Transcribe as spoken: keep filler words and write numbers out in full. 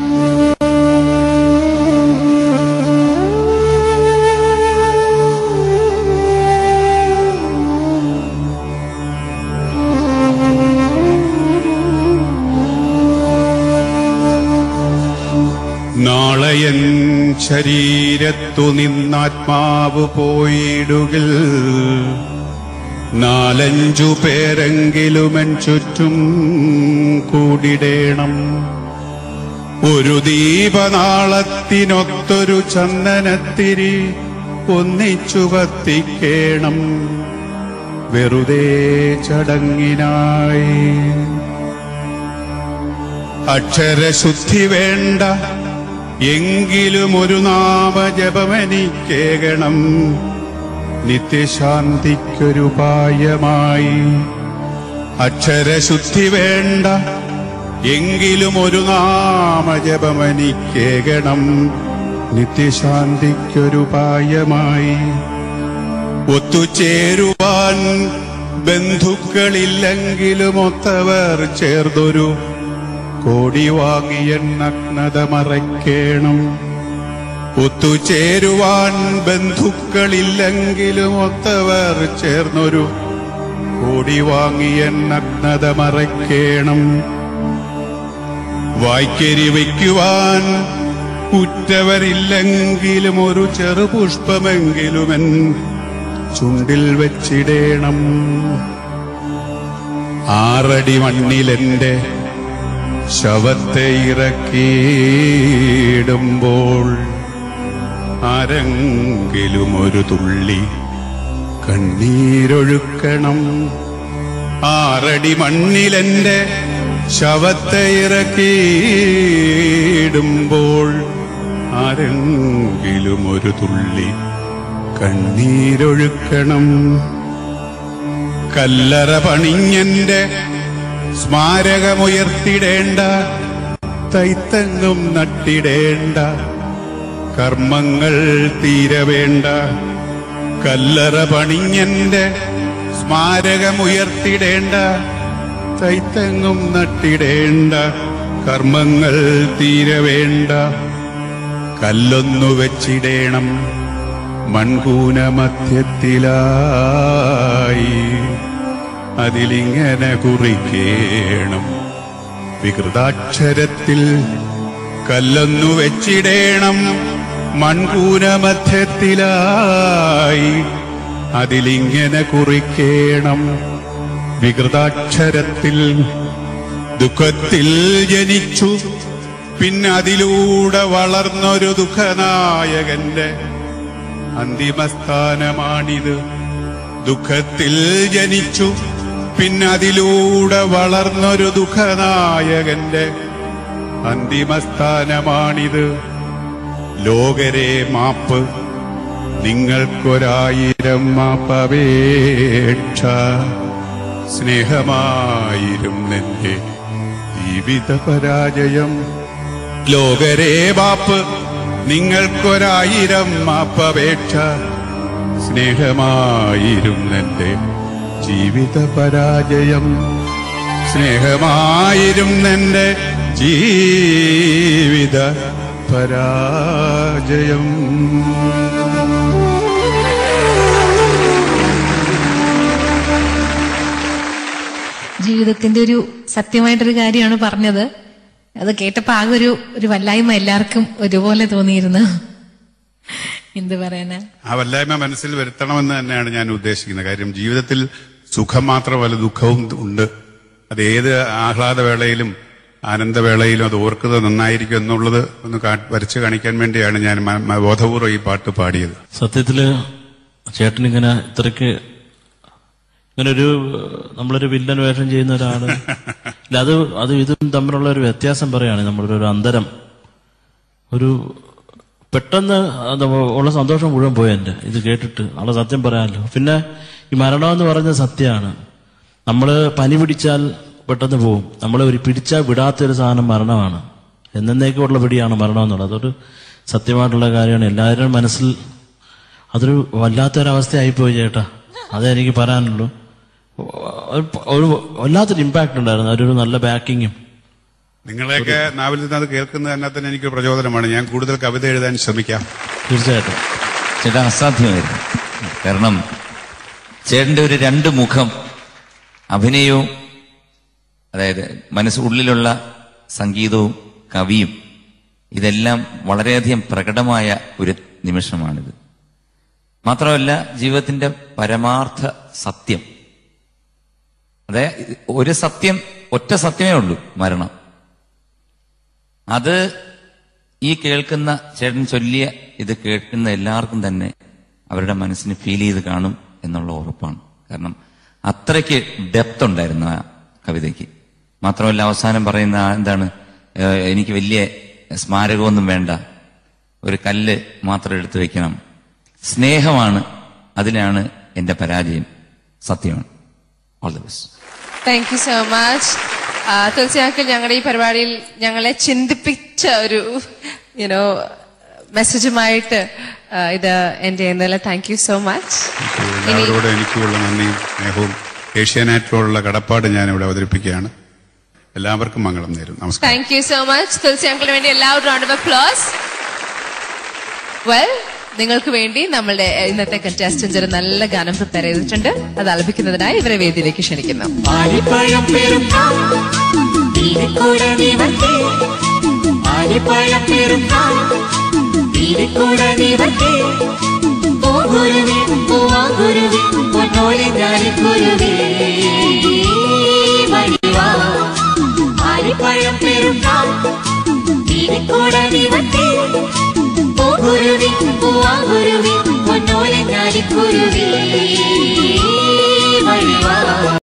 നാളെയൻ ശരീരത്തു നിന്നാത്മാവ് പോയിടുകിൽ നാലഞ്ചു പേരെങ്കിലുമെൻ ചുറ്റും കൂടിടേണം. ഒരു ദീപനാളത്തിനൊത്തൊരു ചന്ദനത്തിരി ഒന്നിച്ചു കത്തിക്കേണം വെറുതെ ചടങ്ങിനായി. അക്ഷരശുദ്ധി വേണ്ട എങ്കിലും ഒരു നാമജപമെനിക്കേകണം നിത്യശാന്തിക്കൊരുപായമായി. അക്ഷരശുദ്ധി വേണ്ട എങ്കിലും ഒരു നാമജപമെനിക്കേകണം നിത്യശാന്തിക്കൊരുപായമായി. ഒത്തുചേരുവാൻ ബന്ധുക്കളില്ലെങ്കിലും ഒത്തവർ ചേർന്നൊരു കോടി വാങ്ങിയ നഗ്നത മറയ്ക്കേണം. ഒത്തുചേരുവാൻ ബന്ധുക്കളില്ലെങ്കിലും ഒത്തവർ ചേർന്നൊരു കോടി വാങ്ങിയ നഗ്നത മറയ്ക്കേണം. വായ്ക്കരി വയ്ക്കുവാൻ ഉറ്റവരില്ലെങ്കിലും ഒരു ചെറുപുഷ്പമെങ്കിലുമെൻ ചുണ്ടിൽ വെച്ചിടേണം. ആറടി മണ്ണിലെന്റെ ശവത്തെ ഇറക്കിയിടുമ്പോൾ ആരെങ്കിലും ഒരു തുള്ളി കണ്ണീരൊഴുക്കണം. ആറടി മണ്ണിലെന്റെ ശവത്തെ ഇറക്കിയിടുമ്പോൾ ആരെങ്കിലും ഒരു തുള്ളി കണ്ണീരൊഴുക്കണം. കല്ലറ പണിഞ്ഞെന്റെ സ്മാരകമുയർത്തിടേണ്ട തൈത്തങ്ങും നട്ടിടേണ്ട കർമ്മങ്ങൾ തീരവേണ്ട. കല്ലറ പണിഞ്ഞെന്റെ സ്മാരകമുയർത്തിടേണ്ട തൈത്തങ്ങും നട്ടിടേണ്ട കർമ്മങ്ങൾ തീരവേണ്ട. കല്ലൊന്നു വെച്ചിടേണം മൺകൂന മധ്യത്തിലായി. അതിലിങ്ങനെ കുറിക്കേണം വികൃതാക്ഷരത്തിൽ. കല്ലൊന്നു വെച്ചിടേണം മൺകൂന മധ്യത്തിലായി. അതിലിങ്ങനെ കുറിക്കേണം വികൃതാക്ഷരത്തിൽ. ദുഃഖത്തിൽ ജനിച്ചു പിന്നതിലൂടെ വളർന്നൊരു ദുഃഖനായകന്റെ അന്തിമസ്ഥാനമാണിത്. ദുഃഖത്തിൽ ജനിച്ചു പിന്നതിലൂടെ വളർന്നൊരു ദുഃഖനായകന്റെ അന്തിമസ്ഥാനമാണിത്. ലോകരെ മാപ്പ് നിങ്ങൾക്കൊരായിരം മാപ്പപേക്ഷ. സ്നേഹമായിരും എന്റെ ജീവിത പരാജയം. ലോകരെ മാപ്പ് നിങ്ങൾക്കൊരായിരം മാപ്പപേക്ഷ. സ്നേഹമായിരും എന്റെ ജീവിത പരാജയം. സ്നേഹമായിരും എന്റെ ജീവിത പരാജയം. ജീവിതത്തിന്റെ ഒരു സത്യമായിട്ടൊരു കാര്യമാണ് പറഞ്ഞത്. അത് കേട്ടപ്പോ ആകെ ഒരു ഒരു വല്ലായ്മ എല്ലാവർക്കും ഒരുപോലെ തോന്നിയിരുന്നു. എന്ത് പറയാനാ? ആ വല്ലായ്മ മനസ്സിൽ വരുത്തണമെന്ന് തന്നെയാണ് ഞാൻ ഉദ്ദേശിക്കുന്നത്. കാര്യം ജീവിതത്തിൽ സുഖം മാത്രമല്ല ദുഃഖവും ഉണ്ട്. അത് ഏത് ആഹ്ലാദവേളയിലും ആനന്ദവേളയിലും അത് ഓർക്കുന്നത് നന്നായിരിക്കും എന്നുള്ളത് ഒന്ന് വരച്ചു കാണിക്കാൻ വേണ്ടിയാണ് ഞാൻ ബോധപൂർവ്വം ഈ പാട്ട് പാടിയത്. സത്യത്തില് ചേട്ടനിങ്ങനെ ഇത്രയ്ക്ക് ഇങ്ങനെ ഒരു നമ്മളൊരു വില്ലൻ വേഷം ചെയ്യുന്ന ഒരാള് ഇല്ല, അത് അത് ഇതും തമ്മിലുള്ള ഒരു വ്യത്യാസം പറയാണ്. നമ്മളൊരു ഒരു അന്തരം ഒരു പെട്ടെന്ന് ഉള്ള സന്തോഷം മുഴുവൻ പോയി എന്റെ ഇത് കേട്ടിട്ട്. നാളെ സത്യം പറയാമല്ലോ. പിന്നെ ഈ മരണം എന്ന് പറയുന്നത് സത്യമാണ്. നമ്മള് പനി പിടിച്ചാൽ പെട്ടെന്ന് പോവും. നമ്മളെ ഒരു പിടിച്ചാൽ വിടാത്തൊരു സാധനം മരണമാണ്. എന്നേക്കുള്ള പിടിയാണ് മരണം എന്നുള്ളത്. അതൊരു സത്യമായിട്ടുള്ള കാര്യമാണ്. എല്ലാവരുടെയും മനസ്സിൽ അതൊരു വല്ലാത്തൊരവസ്ഥയായിപ്പോയി ചേട്ടാ. അതേ എനിക്ക് പറയാനുള്ളൂ. ഒരു വല്ലാത്തൊരു ഇമ്പാക്ട് ഉണ്ടായിരുന്നു. അതൊരു നല്ല ബാക്കിങ്ങും നിങ്ങളെയൊക്കെ നാവിൽ നിന്ന് അത് കേൾക്കുന്നത് തന്നെ തന്നെ എനിക്ക് പ്രചോദനമാണ്. ഞാൻ കൂടുതൽ കവിത എഴുതാൻ ശ്രമിക്കാം. തീർച്ചയായിട്ടും ചേട്ടാ അസാധ്യമായിരുന്നു. കാരണം ചേട്ടന്റെ ഒരു രണ്ട് മുഖം, അഭിനയവും അതായത് മനസ്സുള്ളിലുള്ള സംഗീതവും കവിയും ഇതെല്ലാം വളരെയധികം പ്രകടമായ ഒരു നിമിഷമാണിത്. മാത്രമല്ല ജീവിതത്തിന്റെ പരമാർത്ഥ സത്യം, അതെ ഒരു സത്യം, ഒറ്റ സത്യമേ ഉള്ളൂ, മരണം. അത് ഈ കേൾക്കുന്ന ചേട്ടൻ ചൊല്ലിയ ഇത് കേൾക്കുന്ന എല്ലാവർക്കും തന്നെ അവരുടെ മനസ്സിന് ഫീൽ ചെയ്ത് കാണും എന്നുള്ള ഉറപ്പാണ്. കാരണം അത്രയ്ക്ക് ഡെപ്ത് ഉണ്ടായിരുന്നു ആ കവിതയ്ക്ക്. മാത്രമല്ല അവസാനം പറയുന്ന എന്താണ്, എനിക്ക് വലിയ സ്മാരകമൊന്നും വേണ്ട, ഒരു കല്ല് മാത്രം എടുത്തു വെക്കണം, സ്നേഹമാണ് അതിലാണ് എന്റെ പരാജയം, സത്യമാണ്. All the best. Thank you so much. തീർച്ചയായും ഞങ്ങളുടെ ഈ പരിപാടിയിൽ ഞങ്ങളെ ചിന്തിപ്പിച്ച ഒരു യുനോ മെസ്സേജുമായിട്ട് ഇത് എന്റെ ചെയ്യുന്നതിൽ താങ്ക് യു സോ മച്ച്. എല്ലാവരോടും എനിക്കുള്ള നന്ദിയും സ്നേഹവും ഏഷ്യാനെറ്റിലുള്ള കടപ്പാട് ഞാൻ ഇവിടെ അവതരിപ്പിക്കുകയാണ്. എല്ലാവർക്കും മംഗളം നേരും. നമസ്കാരം. Thank you so much. തീർച്ചയായും വേണ്ടി എല്ലാവരും റൗണ്ട് ഓഫ് അപ്ലോസ്. വെൽ, നിങ്ങൾക്ക് വേണ്ടി നമ്മളുടെ ഇന്നത്തെ കണ്ടസ്റ്റൻസ് ഒരു നല്ല ഗാനം പ്രിപ്പയർ ചെയ്തിട്ടുണ്ട്. അത് ആലപിക്കുന്നതിനായി ഇവരെ വേദിയിലേക്ക് ക്ഷണിക്കുന്നു. കുരുവി പൂവാ കുരുവി പൊന്നോലെ ഞാലിക്കുരുവി.